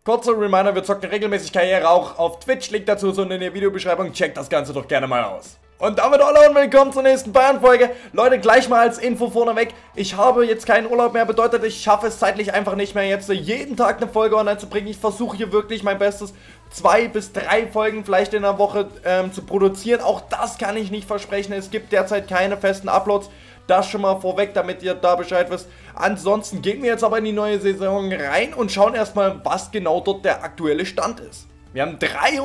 Kurzer Reminder, wir zocken regelmäßig Karriere auch auf Twitch, Link dazu ist unten in der Videobeschreibung, checkt das Ganze doch gerne mal aus. Und damit hallo und willkommen zur nächsten Bayern-Folge. Leute, gleich mal als Info vorneweg, ich habe jetzt keinen Urlaub mehr, bedeutet, ich schaffe es zeitlich einfach nicht mehr, jetzt jeden Tag eine Folge online zu bringen. Ich versuche hier wirklich mein Bestes, 2 bis 3 Folgen vielleicht in der Woche zu produzieren. Auch das kann ich nicht versprechen, es gibt derzeit keine festen Uploads. Das schon mal vorweg, damit ihr da Bescheid wisst. Ansonsten gehen wir jetzt aber in die neue Saison rein und schauen erstmal, was genau dort der aktuelle Stand ist. Wir haben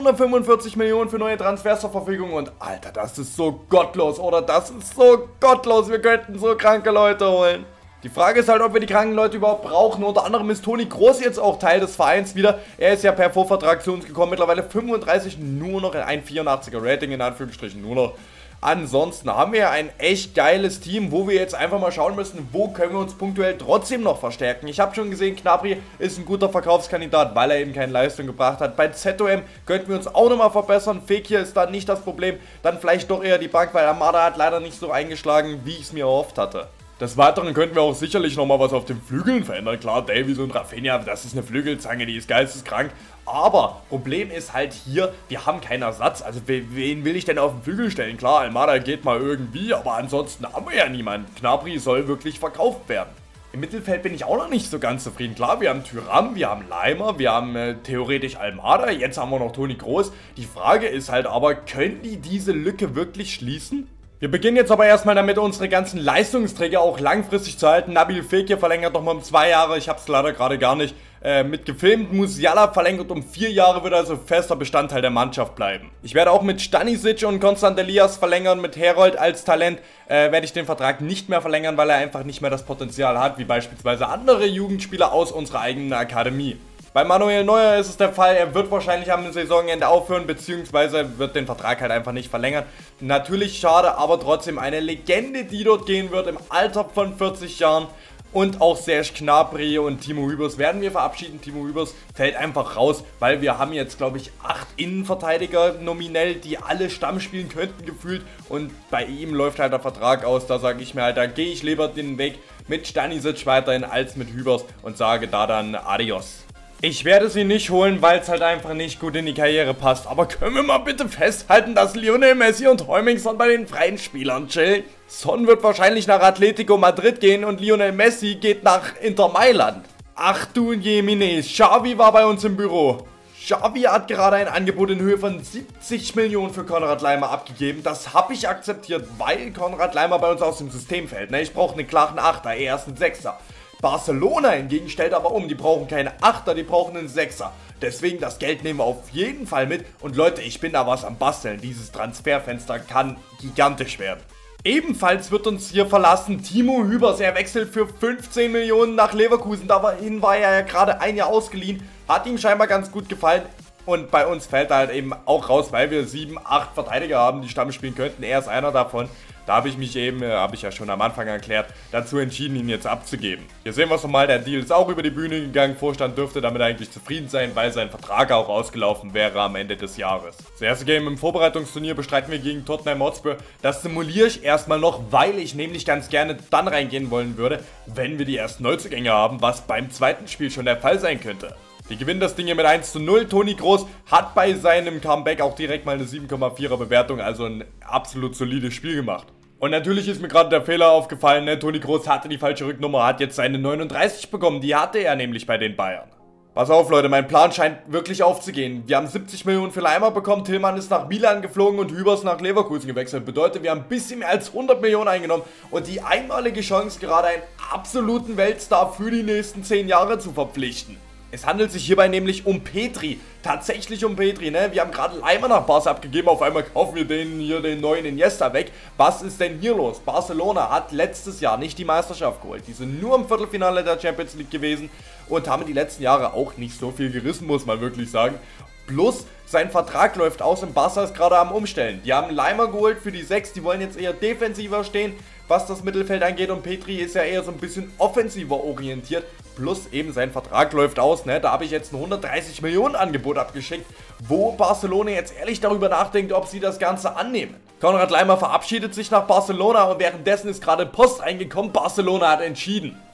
345 Millionen für neue Transfers zur Verfügung und Alter, das ist so gottlos, oder? Das ist so gottlos, wir könnten so kranke Leute holen. Die Frage ist halt, ob wir die kranken Leute überhaupt brauchen. Unter anderem ist Toni Kroos jetzt auch Teil des Vereins wieder. Er ist ja per Vorvertrag zu uns gekommen, mittlerweile 35, nur noch ein 84er Rating in Anführungsstrichen, nur noch. Ansonsten haben wir ein echt geiles Team, wo wir jetzt einfach mal schauen müssen, wo können wir uns punktuell trotzdem noch verstärken. Ich habe schon gesehen, Gnabry ist ein guter Verkaufskandidat, weil er eben keine Leistung gebracht hat. Bei ZOM könnten wir uns auch nochmal verbessern. Fekir ist da nicht das Problem. Dann vielleicht doch eher die Bank, weil Armada hat leider nicht so eingeschlagen, wie ich es mir erhofft hatte. Des Weiteren könnten wir auch sicherlich nochmal was auf den Flügeln verändern. Klar, Davies und Rafinha, das ist eine Flügelzange, die ist geisteskrank. Aber Problem ist halt hier, wir haben keinen Ersatz. Also wen will ich denn auf den Flügel stellen? Klar, Almada geht mal irgendwie, aber ansonsten haben wir ja niemanden. Gnabry soll wirklich verkauft werden. Im Mittelfeld bin ich auch noch nicht so ganz zufrieden. Klar, wir haben Thuram, wir haben Leimer, wir haben theoretisch Almada, jetzt haben wir noch Toni Kroos. Die Frage ist halt aber, können die diese Lücke wirklich schließen? Wir beginnen jetzt aber erstmal damit, unsere ganzen Leistungsträger auch langfristig zu halten. Nabil Fekir verlängert nochmal um 2 Jahre, ich habe es leider gerade gar nicht mit gefilmt. Musiala verlängert um 4 Jahre, wird also fester Bestandteil der Mannschaft bleiben. Ich werde auch mit Stanisic und Konstant Elias verlängern, mit Herold als Talent werde ich den Vertrag nicht mehr verlängern, weil er einfach nicht mehr das Potenzial hat, wie beispielsweise andere Jugendspieler aus unserer eigenen Akademie. Bei Manuel Neuer ist es der Fall, er wird wahrscheinlich am Saisonende aufhören, beziehungsweise wird den Vertrag halt einfach nicht verlängern. Natürlich schade, aber trotzdem eine Legende, die dort gehen wird im Alter von 40 Jahren. Und auch Serge Gnabry und Timo Hübers werden wir verabschieden. Timo Hübers fällt einfach raus, weil wir haben jetzt, glaube ich, 8 Innenverteidiger nominell, die alle Stamm spielen könnten gefühlt. Und bei ihm läuft halt der Vertrag aus, da sage ich mir halt, da gehe ich lieber den Weg mit Stanisic weiterhin als mit Hübers und sage da dann Adios. Ich werde sie nicht holen, weil es halt einfach nicht gut in die Karriere passt. Aber können wir mal bitte festhalten, dass Lionel Messi und Heumingson bei den freien Spielern chillen? Son wird wahrscheinlich nach Atletico Madrid gehen und Lionel Messi geht nach Inter Mailand. Ach du Jemine, Xavi war bei uns im Büro. Xavi hat gerade ein Angebot in Höhe von 70 Millionen für Konrad Laimer abgegeben. Das habe ich akzeptiert, weil Konrad Laimer bei uns aus dem System fällt. Ich brauche einen klaren Achter, eher einen Sechser. Barcelona hingegen stellt aber um, die brauchen keine 8er, die brauchen einen 6er. Deswegen das Geld nehmen wir auf jeden Fall mit. Und Leute, ich bin da was am Basteln. Dieses Transferfenster kann gigantisch werden. Ebenfalls wird uns hier verlassen Timo Hübers. Er wechselt für 15 Millionen nach Leverkusen. Dahin war er ja gerade ein Jahr ausgeliehen. Hat ihm scheinbar ganz gut gefallen. Und bei uns fällt er halt eben auch raus, weil wir 7, 8 Verteidiger haben, die Stamm spielen könnten. Er ist einer davon. Da habe ich mich eben, habe ich ja schon am Anfang erklärt, dazu entschieden, ihn jetzt abzugeben. Hier sehen wir es nochmal, der Deal ist auch über die Bühne gegangen. Vorstand dürfte damit eigentlich zufrieden sein, weil sein Vertrag auch ausgelaufen wäre am Ende des Jahres. Das erste Game im Vorbereitungsturnier bestreiten wir gegen Tottenham Hotspur. Das simuliere ich erstmal noch, weil ich nämlich ganz gerne dann reingehen wollen würde, wenn wir die ersten Neuzugänge haben, was beim zweiten Spiel schon der Fall sein könnte. Wir gewinnen das Ding hier mit 1:0. Toni Kroos hat bei seinem Comeback auch direkt mal eine 7,4er Bewertung, also ein absolut solides Spiel gemacht. Und natürlich ist mir gerade der Fehler aufgefallen, ne? Toni Kroos hatte die falsche Rücknummer, hat jetzt seine 39 bekommen, die hatte er nämlich bei den Bayern. Pass auf Leute, mein Plan scheint wirklich aufzugehen. Wir haben 70 Millionen für Leimer bekommen, Tillmann ist nach Milan geflogen und Hübers nach Leverkusen gewechselt. Bedeutet, wir haben ein bisschen mehr als 100 Millionen eingenommen und die einmalige Chance, gerade einen absoluten Weltstar für die nächsten 10 Jahre zu verpflichten. Es handelt sich hierbei nämlich um Petri, tatsächlich um Petri, ne? Wir haben gerade Leimer nach Barca abgegeben, auf einmal kaufen wir den neuen Iniesta weg. Was ist denn hier los? Barcelona hat letztes Jahr nicht die Meisterschaft geholt, die sind nur im Viertelfinale der Champions League gewesen und haben die letzten Jahre auch nicht so viel gerissen, muss man wirklich sagen. Plus, sein Vertrag läuft aus und Barca ist gerade am Umstellen. Die haben Leimer geholt für die 6, die wollen jetzt eher defensiver stehen, was das Mittelfeld angeht. Und Petri ist ja eher so ein bisschen offensiver orientiert. Plus eben sein Vertrag läuft aus, ne? Da habe ich jetzt ein 130 Millionen Angebot abgeschickt, wo Barcelona jetzt ehrlich darüber nachdenkt, ob sie das Ganze annehmen. Konrad Laimer verabschiedet sich nach Barcelona und währenddessen ist gerade Post reingekommen, Barcelona hat entschieden.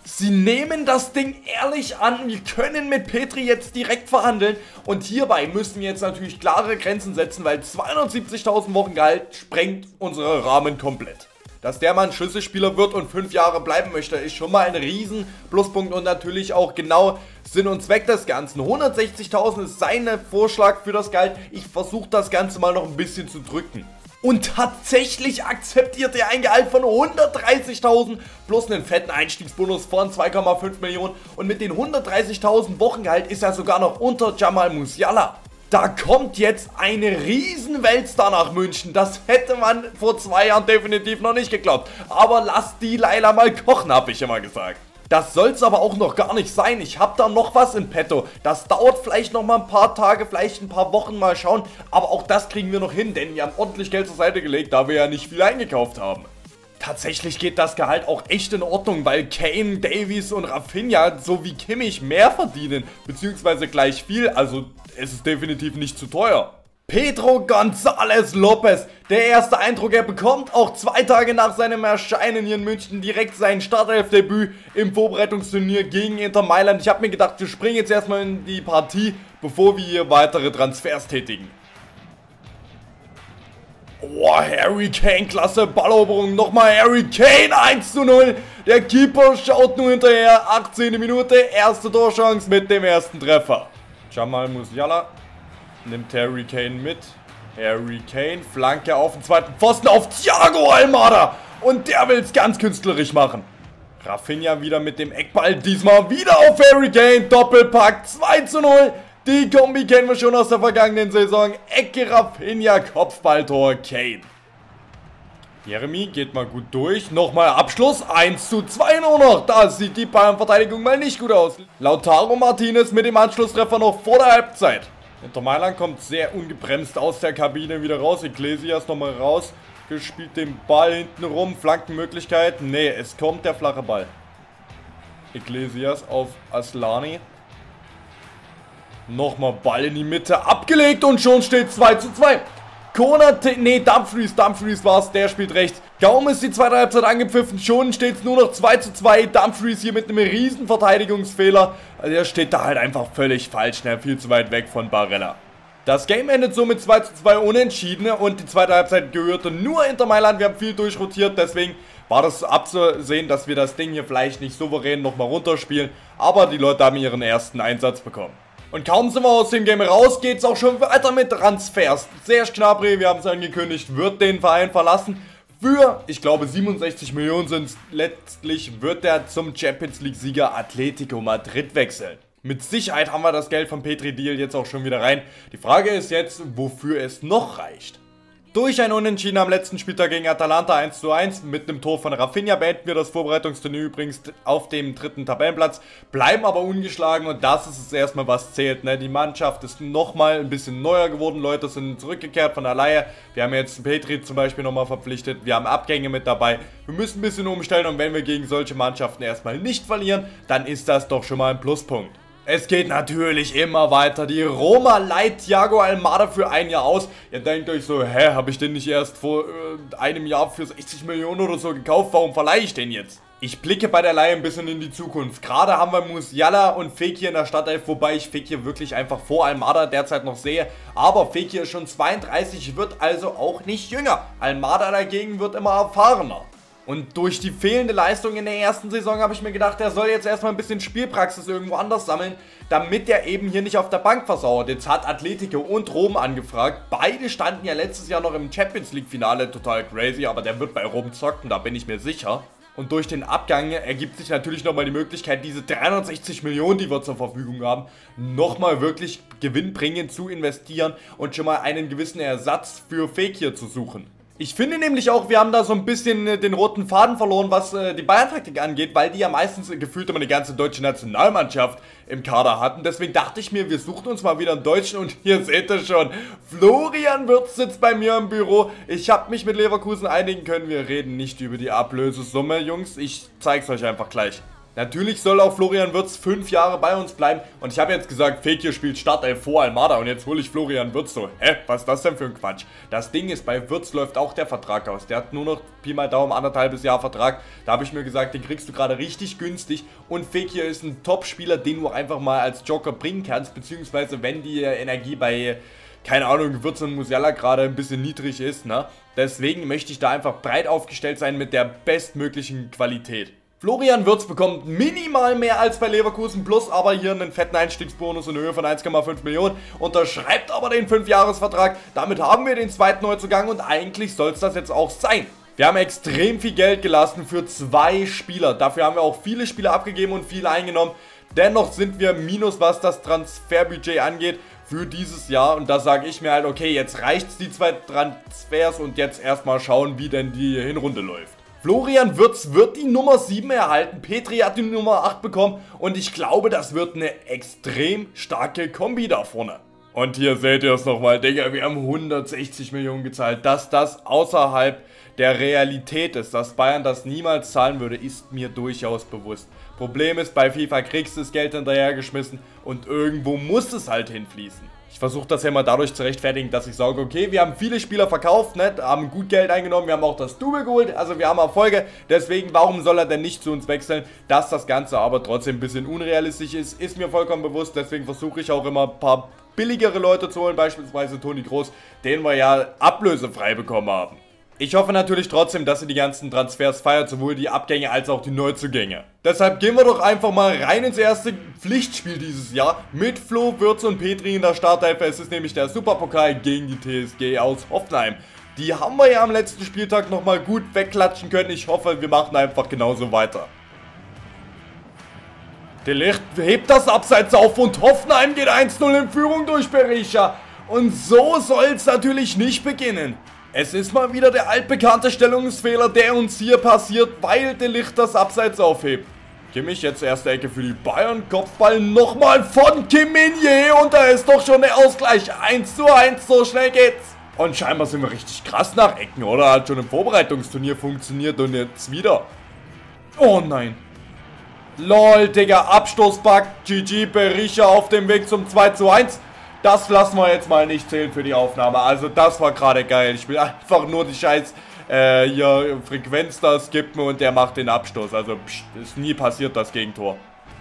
Sie nehmen das Ding ehrlich an. Wir können mit Petry jetzt direkt verhandeln. Und hierbei müssen wir jetzt natürlich klare Grenzen setzen, weil 270.000 Wochengehalt sprengt unsere Rahmen komplett. Dass der Mann Schlüsselspieler wird und 5 Jahre bleiben möchte, ist schon mal ein riesen Pluspunkt und natürlich auch genau Sinn und Zweck des Ganzen. 160.000 ist sein Vorschlag für das Gehalt. Ich versuche das Ganze mal noch ein bisschen zu drücken. Und tatsächlich akzeptiert er ein Gehalt von 130.000 plus einen fetten Einstiegsbonus von 2,5 Millionen. Und mit den 130.000 Wochengehalt ist er sogar noch unter Jamal Musiala. Da kommt jetzt ein riesen Weltstar nach München. Das hätte man vor 2 Jahren definitiv noch nicht geglaubt. Aber lass die Laila mal kochen, habe ich immer gesagt. Das soll es aber auch noch gar nicht sein. Ich habe da noch was in petto. Das dauert vielleicht noch mal ein paar Tage, vielleicht ein paar Wochen, mal schauen. Aber auch das kriegen wir noch hin, denn wir haben ordentlich Geld zur Seite gelegt, da wir ja nicht viel eingekauft haben. Tatsächlich geht das Gehalt auch echt in Ordnung, weil Kane, Davies und Rafinha sowie Kimmich mehr verdienen, beziehungsweise gleich viel, also es ist definitiv nicht zu teuer. Pedro González López, der erste Eindruck, er bekommt auch 2 Tage nach seinem Erscheinen hier in München direkt sein Startelfdebüt im Vorbereitungsturnier gegen Inter Mailand. Ich habe mir gedacht, wir springen jetzt erstmal in die Partie, bevor wir hier weitere Transfers tätigen. Oh, Harry Kane, klasse Balleroberung, nochmal Harry Kane, 1:0. Der Keeper schaut nur hinterher, 18. Minute, erste Torchance mit dem ersten Treffer. Jamal Musiala nimmt Harry Kane mit. Harry Kane, Flanke auf den zweiten Pfosten auf Thiago Almada. Und der will es ganz künstlerisch machen. Rafinha wieder mit dem Eckball, diesmal wieder auf Harry Kane. Doppelpack, 2:0. Die Kombi kennen wir schon aus der vergangenen Saison. Ecke Rafinha, Kopfballtor Kane. Jeremy geht mal gut durch. Nochmal Abschluss. 1:2 nur noch. Da sieht die Bayern-Verteidigung mal nicht gut aus. Lautaro Martinez mit dem Anschlusstreffer noch vor der Halbzeit. Inter Mailand kommt sehr ungebremst aus der Kabine wieder raus. Iglesias nochmal raus. Gespielt den Ball hinten rum. Flankenmöglichkeit. Nee, es kommt der flache Ball. Iglesias auf Aslani. Nochmal Ball in die Mitte. Abgelegt und schon steht 2:2. Konate, nee, Dumfries war es, der spielt rechts. Kaum ist die zweite Halbzeit angepfiffen, schon steht es nur noch 2:2. Dumfries hier mit einem riesen Verteidigungsfehler. Also der steht da halt einfach völlig falsch, ne? Viel zu weit weg von Barella. Das Game endet so mit 2:2 unentschieden und die zweite Halbzeit gehörte nur Inter Mailand. Wir haben viel durchrotiert, deswegen war das abzusehen, dass wir das Ding hier vielleicht nicht souverän nochmal runterspielen. Aber die Leute haben ihren ersten Einsatz bekommen. Und kaum sind wir aus dem Game raus, geht es auch schon weiter mit Transfers. Serge Gnabry, wir haben es angekündigt, wird den Verein verlassen. Für, ich glaube 67 Millionen sind es letztlich, wird er zum Champions League Sieger Atletico Madrid wechseln. Mit Sicherheit haben wir das Geld vom Petry-Deal jetzt auch schon wieder rein. Die Frage ist jetzt, wofür es noch reicht. Durch ein Unentschieden am letzten Spieltag gegen Atalanta 1:1 mit einem Tor von Rafinha beenden wir das Vorbereitungsturnier übrigens auf dem 3. Tabellenplatz, bleiben aber ungeschlagen und das ist es erstmal, was zählt. Ne? Die Mannschaft ist nochmal ein bisschen neuer geworden, Leute sind zurückgekehrt von der Leihe. Wir haben jetzt Petry zum Beispiel nochmal verpflichtet, wir haben Abgänge mit dabei. Wir müssen ein bisschen umstellen und wenn wir gegen solche Mannschaften erstmal nicht verlieren, dann ist das doch schon mal ein Pluspunkt. Es geht natürlich immer weiter. Die Roma leiht Thiago Almada für 1 Jahr aus. Ihr denkt euch so, hä, habe ich den nicht erst vor einem Jahr für 60 Millionen oder so gekauft? Warum verleihe ich den jetzt? Ich blicke bei der Leihe ein bisschen in die Zukunft. Gerade haben wir Musiala und Fekir in der Startelf, wobei ich Fekir wirklich einfach vor Almada derzeit noch sehe. Aber Fekir ist schon 32, wird also auch nicht jünger. Almada dagegen wird immer erfahrener. Und durch die fehlende Leistung in der ersten Saison habe ich mir gedacht, er soll jetzt erstmal ein bisschen Spielpraxis irgendwo anders sammeln, damit er eben hier nicht auf der Bank versauert. Jetzt hat Atletico und Rom angefragt. Beide standen ja letztes Jahr noch im Champions League Finale, total crazy, aber der wird bei Rom zocken, da bin ich mir sicher. Und durch den Abgang ergibt sich natürlich nochmal die Möglichkeit, diese 360 Millionen, die wir zur Verfügung haben, nochmal wirklich gewinnbringend zu investieren und schon mal einen gewissen Ersatz für Fekir zu suchen. Ich finde nämlich auch, wir haben da so ein bisschen den roten Faden verloren, was die Bayern-Taktik angeht, weil die ja meistens gefühlt immer eine ganze deutsche Nationalmannschaft im Kader hatten. Deswegen dachte ich mir, wir suchen uns mal wieder einen Deutschen und hier seht ihr schon, Florian Wirtz sitzt bei mir im Büro. Ich habe mich mit Leverkusen einigen können, wir reden nicht über die Ablösesumme, Jungs, ich zeig's euch einfach gleich. Natürlich soll auch Florian Wirtz 5 Jahre bei uns bleiben. Und ich habe jetzt gesagt, Fekir spielt Startelf vor Almada und jetzt hole ich Florian Wirtz so. Hä? Was ist das denn für ein Quatsch? Das Ding ist, bei Wirtz läuft auch der Vertrag aus. Der hat nur noch Pi mal Daumen 1,5 Jahr Vertrag. Da habe ich mir gesagt, den kriegst du gerade richtig günstig. Und Fekir ist ein Top-Spieler, den du einfach mal als Joker bringen kannst. Beziehungsweise wenn die Energie bei, keine Ahnung, Wirtz und Musiala gerade ein bisschen niedrig ist, ne? Deswegen möchte ich da einfach breit aufgestellt sein mit der bestmöglichen Qualität. Florian Wirtz bekommt minimal mehr als bei Leverkusen, plus aber hier einen fetten Einstiegsbonus in Höhe von 1,5 Millionen, unterschreibt aber den 5-Jahres-Vertrag. Damit haben wir den zweiten Neuzugang und eigentlich soll es das jetzt auch sein. Wir haben extrem viel Geld gelassen für 2 Spieler, dafür haben wir auch viele Spieler abgegeben und viele eingenommen. Dennoch sind wir minus, was das Transferbudget angeht, für dieses Jahr. Und da sage ich mir halt, okay, jetzt reicht's die 2 Transfers und jetzt erstmal schauen, wie denn die Hinrunde läuft. Florian Wirtz wird die Nummer 7 erhalten, Petri hat die Nummer 8 bekommen und ich glaube, das wird eine extrem starke Kombi da vorne. Und hier seht ihr es nochmal, Digga, wir haben 160 Millionen gezahlt. Dass das außerhalb der Realität ist, dass Bayern das niemals zahlen würde, ist mir durchaus bewusst. Problem ist, bei FIFA kriegst du das Geld hinterhergeschmissen und irgendwo muss es halt hinfließen. Ich versuche das ja mal dadurch zu rechtfertigen, dass ich sage, okay, wir haben viele Spieler verkauft, ne, haben gut Geld eingenommen, wir haben auch das Double geholt, also wir haben Erfolge, deswegen, warum soll er denn nicht zu uns wechseln? Dass das Ganze aber trotzdem ein bisschen unrealistisch ist mir vollkommen bewusst, deswegen versuche ich auch immer ein paar billigere Leute zu holen, beispielsweise Toni Kroos, den wir ja ablösefrei bekommen haben. Ich hoffe natürlich trotzdem, dass ihr die ganzen Transfers feiert, sowohl die Abgänge als auch die Neuzugänge. Deshalb gehen wir doch einfach mal rein ins erste Pflichtspiel dieses Jahr mit Flo, Wirtz und Petri in der Startelf. Es ist nämlich der Superpokal gegen die TSG aus Hoffenheim. Die haben wir ja am letzten Spieltag nochmal gut wegklatschen können. Ich hoffe, wir machen einfach genauso weiter. De Ligt hebt das Abseits auf und Hoffenheim geht 1-0 in Führung durch Berisha. Und so soll es natürlich nicht beginnen. Es ist mal wieder der altbekannte Stellungsfehler, der uns hier passiert, weil De Ligt das Abseits aufhebt. Kimmich jetzt erste Ecke für die Bayern, Kopfball nochmal von Kim Min-jae und da ist doch schon der Ausgleich, 1:1, so schnell geht's. Und scheinbar sind wir richtig krass nach Ecken, oder? Hat schon im Vorbereitungsturnier funktioniert und jetzt wieder. Oh nein. Lol, Digga, Abstoßbug, GG, Berisha auf dem Weg zum 2:1. Das lassen wir jetzt mal nicht zählen für die Aufnahme. Also das war gerade geil. Ich will einfach nur die scheiß hier Frequenz da skippen und der macht den Abstoß. Also ist nie passiert, das Gegentor.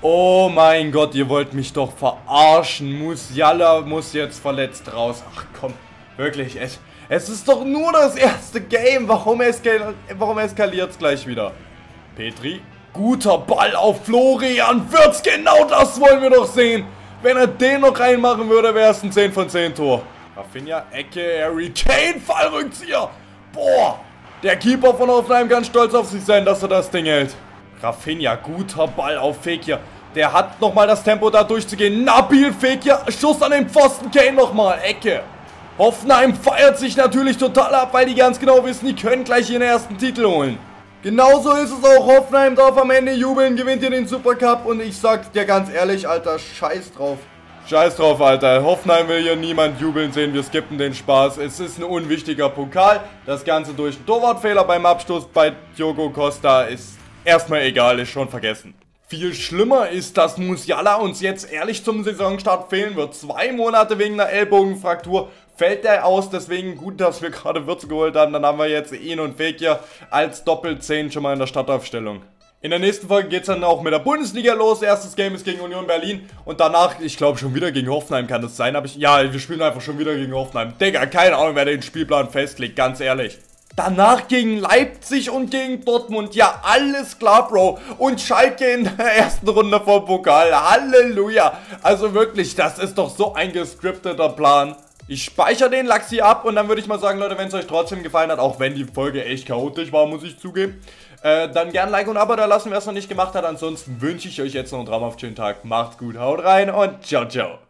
Oh mein Gott, ihr wollt mich doch verarschen. Musiala muss jetzt verletzt raus. Ach komm, wirklich. Es ist doch nur das erste Game. Warum eskaliert es gleich wieder? Petri, guter Ball auf Florian Wirtz. Genau das wollen wir doch sehen. Wenn er den noch reinmachen würde, wäre es ein 10 von 10 Tor. Rafinha, Ecke, Harry Kane, Fallrückzieher. Boah, der Keeper von Hoffenheim kann stolz auf sich sein, dass er das Ding hält. Rafinha, guter Ball auf Fekir. Der hat nochmal das Tempo, da durchzugehen. Nabil Fekir, Schuss an den Pfosten, Kane nochmal, Ecke. Hoffenheim feiert sich natürlich total ab, weil die ganz genau wissen, die können gleich ihren ersten Titel holen. Genauso ist es auch, Hoffenheim darf am Ende jubeln, gewinnt ihr den Supercup und ich sag's dir ganz ehrlich, Alter, scheiß drauf. Scheiß drauf, Alter, Hoffenheim will hier niemand jubeln sehen, wir skippen den Spaß. Es ist ein unwichtiger Pokal, das Ganze durch einen Torwartfehler beim Abstoß bei Diogo Costa ist erstmal egal, ist schon vergessen. Viel schlimmer ist, dass Musiala uns jetzt ehrlich zum Saisonstart fehlen wird. 2 Monate wegen einer Ellbogenfraktur fällt der aus, deswegen gut, dass wir gerade Wirtz geholt haben. Dann haben wir jetzt ihn und Fekir als Doppel-10 schon mal in der Startaufstellung. In der nächsten Folge geht es dann auch mit der Bundesliga los. Erstes Game ist gegen Union Berlin und danach, ich glaube schon wieder gegen Hoffenheim kann das sein. Ja, wir spielen einfach schon wieder gegen Hoffenheim. Digga, keine Ahnung, wer den Spielplan festlegt, ganz ehrlich. Danach gegen Leipzig und gegen Dortmund. Ja, alles klar, Bro. Und Schalke in der ersten Runde vom Pokal. Halleluja. Also wirklich, das ist doch so ein gescripteter Plan. Ich speichere den Lachs hier ab und dann würde ich mal sagen, Leute, wenn es euch trotzdem gefallen hat, auch wenn die Folge echt chaotisch war, muss ich zugeben, dann gerne ein Like und ein Abo da lassen, wer es noch nicht gemacht hat. Ansonsten wünsche ich euch jetzt noch einen traumhaft schönen Tag. Macht's gut, haut rein und ciao, ciao.